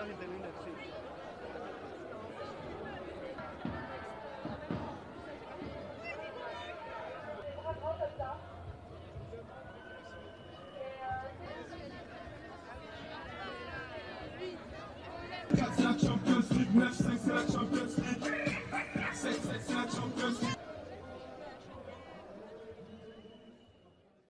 Real intervened FC. C'est la Champions League, 9-5 c'est la Champions League.